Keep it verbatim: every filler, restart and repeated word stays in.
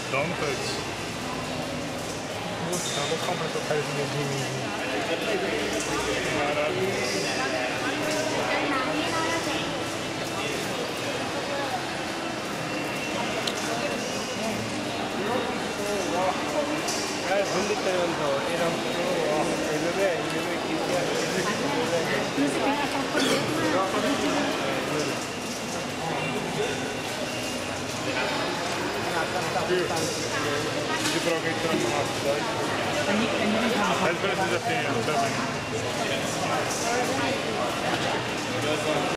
Don't touch. Nossa, vou comprar essa casinha de mim. De droga entrando na cidade. Ele precisa ter, também.